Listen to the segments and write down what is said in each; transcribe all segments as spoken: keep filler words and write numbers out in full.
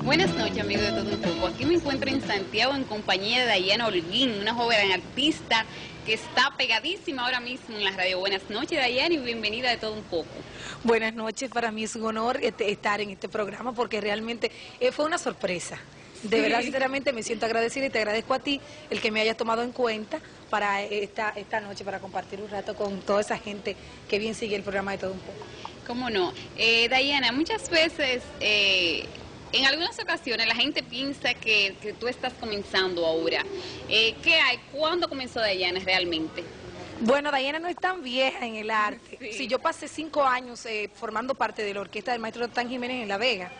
Buenas noches, amigos de Todo Un Poco. Aquí me encuentro en Santiago en compañía de Dayana Holguín, una joven artista que está pegadísima ahora mismo en la radio. Buenas noches, Dayana, y bienvenida de Todo Un Poco. Buenas noches, para mí es un honor este, estar en este programa porque realmente eh, fue una sorpresa. De Sí. verdad, sinceramente, me siento agradecida y te agradezco a ti el que me hayas tomado en cuenta para esta, esta noche, para compartir un rato con toda esa gente que bien sigue el programa de Todo Un Poco. ¿Cómo no? Eh, Dayana, muchas veces, eh, en algunas ocasiones, la gente piensa que, que tú estás comenzando ahora. Eh, ¿Qué hay? ¿Cuándo comenzó Dayana realmente? Bueno, Dayana no es tan vieja en el arte. Sí. Si yo pasé cinco años eh, formando parte de la orquesta del maestro Tan Jiménez en La Vega.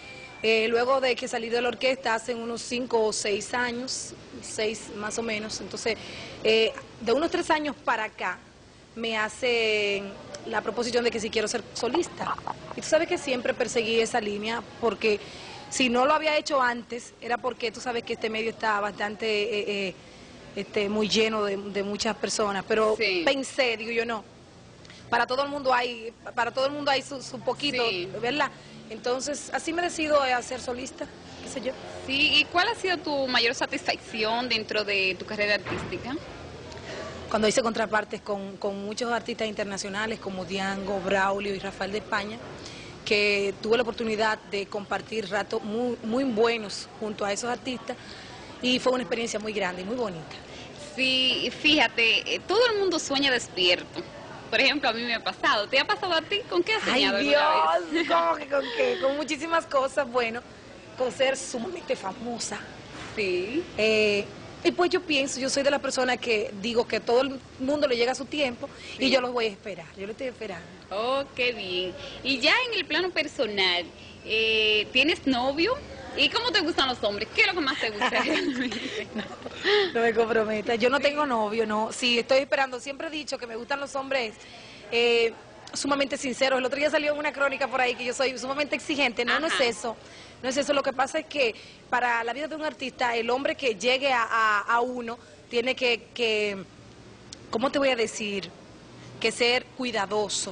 Eh, luego de que salí de la orquesta hace unos cinco o seis años, seis más o menos, entonces eh, de unos tres años para acá me hace la proposición de que si quiero ser solista. Y tú sabes que siempre perseguí esa línea porque si no lo había hecho antes era porque tú sabes que este medio está bastante eh, eh, este, muy lleno de, de muchas personas, pero Sí. pensé, digo yo no, para todo el mundo hay, para todo el mundo hay su, su poquito, Sí. ¿verdad? Entonces, así me decido a ser solista, qué sé yo. Sí, ¿y cuál ha sido tu mayor satisfacción dentro de tu carrera artística? Cuando hice contrapartes con, con muchos artistas internacionales como Diango, Braulio y Rafael de España, que tuve la oportunidad de compartir ratos muy, muy buenos junto a esos artistas y fue una experiencia muy grande y muy bonita. Sí, fíjate, eh, todo el mundo sueña despierto. Por ejemplo, a mí me ha pasado. ¿Te ha pasado a ti? ¿Con qué has soñado ¡Ay, alguna vez? Dios! ¿Cómo que con qué? Con muchísimas cosas, bueno, con ser sumamente famosa. Sí. Eh, y pues yo pienso, yo soy de la persona que digo que todo el mundo le llega a su tiempo Sí. y yo los voy a esperar, yo lo estoy esperando. Oh, qué bien. Y ya en el plano personal, eh, ¿tienes novio? ¿Y cómo te gustan los hombres? ¿Qué es lo que más te gusta realmente? No me comprometas, yo no tengo novio, no, sí, estoy esperando, siempre he dicho que me gustan los hombres eh, sumamente sinceros. El otro día salió una crónica por ahí que yo soy sumamente exigente, no, no es Ajá. eso, no es eso, lo que pasa es que para la vida de un artista, el hombre que llegue a, a, a uno tiene que, que, ¿cómo te voy a decir? Que ser cuidadoso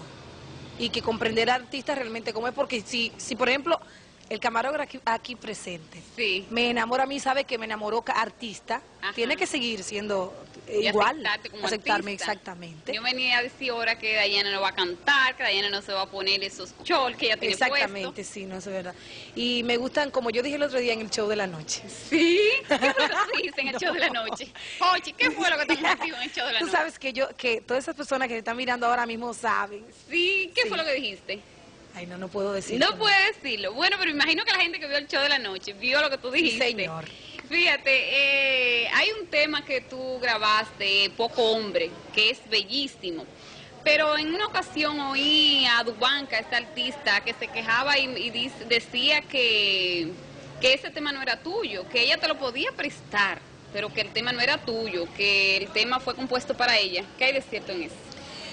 y que comprender al artista realmente cómo es, porque si, si por ejemplo, el camarógrafo aquí, aquí presente Sí. me enamora a mí, sabe que me enamoró ca- artista, Ajá. tiene que seguir siendo eh, Y igual, aceptarte como aceptarme artista. exactamente. Yo venía a decir ahora que Dayana no va a cantar, que Dayana no se va a poner esos shorts que ella tiene Exactamente, puesto. sí, no es verdad. Y me gustan, como yo dije el otro día en el show de la noche. ¿Sí? ¿Qué fue lo que tú dijiste en el No. show de la noche? Ochi, ¿qué fue lo que te contigo en el show de la Tú noche? sabes que yo, que todas esas personas que me están mirando ahora mismo saben. Sí, ¿qué Sí. fue lo que dijiste? Ay, no, no puedo decir. No puedes decirlo. Bueno, pero imagino que la gente que vio el show de la noche vio lo que tú dijiste. señor. Fíjate, eh, hay un tema que tú grabaste, Poco Hombre, que es bellísimo. Pero en una ocasión oí a Dubanca, esta artista, que se quejaba y, y dice- decía que, que ese tema no era tuyo, que ella te lo podía prestar, pero que el tema no era tuyo, que el tema fue compuesto para ella. ¿Qué hay de cierto en eso?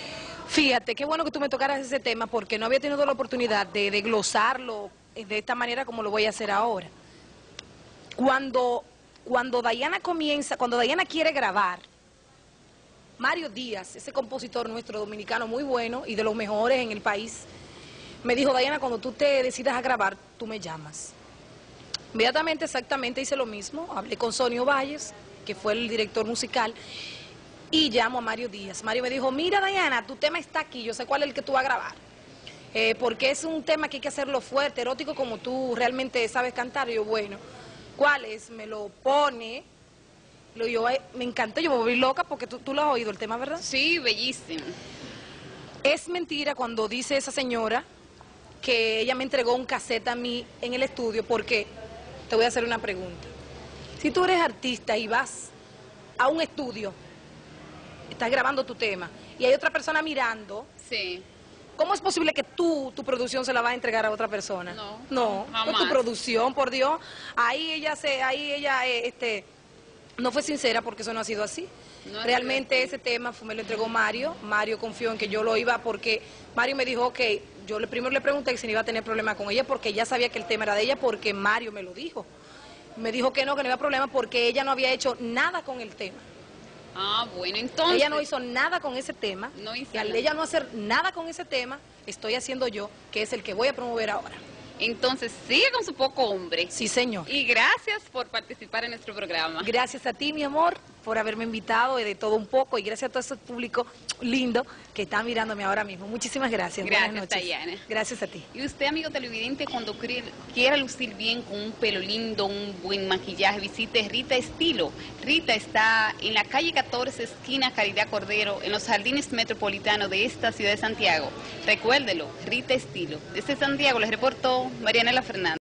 Fíjate, qué bueno que tú me tocaras ese tema porque no había tenido la oportunidad de, de glosarlo de esta manera como lo voy a hacer ahora. Cuando, cuando Dayana comienza, cuando Dayana quiere grabar, Mario Díaz, ese compositor nuestro dominicano muy bueno y de los mejores en el país, me dijo: Dayana, cuando tú te decidas a grabar, tú me llamas. Inmediatamente, exactamente, hice lo mismo, hablé con Sonio Valles, que fue el director musical, y llamo a Mario Díaz. Mario me dijo: mira, Dayana, tu tema está aquí, yo sé cuál es el que tú vas a grabar. Eh, porque es un tema que hay que hacerlo fuerte, erótico, como tú realmente sabes cantar. Y yo, bueno, ¿cuál es? Me lo pone, lo, yo, eh, me encantó, yo me volví loca porque tú, tú lo has oído el tema, ¿verdad? Sí, bellísimo. Es mentira cuando dice esa señora que ella me entregó un cassette a mí en el estudio, porque te voy a hacer una pregunta. Si tú eres artista y vas a un estudio, estás grabando tu tema y hay otra persona mirando, Sí. ¿cómo es posible que tú, tu producción se la vas a entregar a otra persona? No, No, jamás. tu producción, por Dios. Ahí ella se, ahí ella, eh, este, no fue sincera porque eso no ha sido así. No ha Realmente sido así. ese tema fue, me lo entregó Mario. Mario confió en que yo lo iba porque Mario me dijo que yo le, primero le pregunté si no iba a tener problema con ella porque ella sabía que el tema era de ella porque Mario me lo dijo. Me dijo que no, que no había problema porque ella no había hecho nada con el tema. Ah, bueno, entonces... Ella no hizo nada con ese tema. No hizo y al nada. ella no hacer nada con ese tema, estoy haciendo yo, que es el que voy a promover ahora. Entonces, sigue con su poco hombre. Sí, señor. Y gracias por participar en nuestro programa. Gracias a ti, mi amor, por haberme invitado de todo un poco y gracias a todo ese público lindo que está mirándome ahora mismo. Muchísimas gracias. Gracias, Buenas noches. Dayana. Gracias a ti. Y usted, amigo televidente, cuando cre- quiera lucir bien con un pelo lindo, un buen maquillaje, visite Rita Estilo. Rita está en la calle catorce, esquina Caridad Cordero, en los jardines metropolitanos de esta ciudad de Santiago. Recuérdelo, Rita Estilo. Desde Santiago les reportó Marianela Fernández.